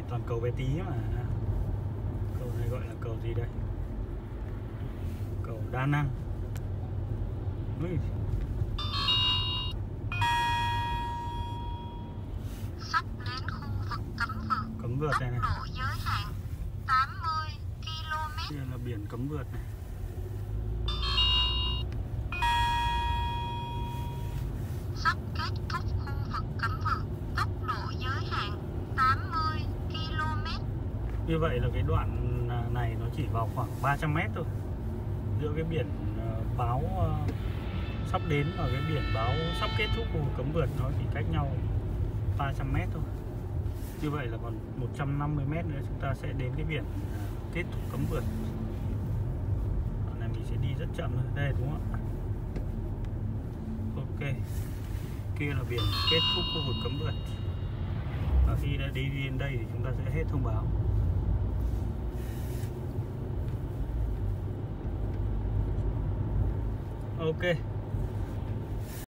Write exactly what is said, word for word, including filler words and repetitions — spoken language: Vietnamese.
toàn cầu bé tí mà. Cầu này gọi là cầu gì đây? Cầu đa năng. Ui. Sắp đến khu vực cấm vượt. Cấm vượt này này. Tốc độ giới hạn tám mươi ki lô mét. Đây là biển cấm vượt này. Sắp kết thúc khu vực cấm vượt. Tốc độ giới hạn tám mươi ki lô mét. Như vậy là cái đoạn này nó chỉ vào khoảng ba trăm mét thôi. Giữa cái biển báo sắp đến và cái biển báo sắp kết thúc khu cấm vượt nó chỉ cách nhau ba trăm mét thôi. Như vậy là còn một trăm năm mươi mét nữa chúng ta sẽ đến cái biển kết thúc cấm vượt. Đoạn này mình sẽ đi rất chậm thôi. Đây đúng không ạ? Ok. Kia là biển kết thúc khu vực cấm vượt. Và khi đã đi đến đây thì chúng ta sẽ hết thông báo. Ok.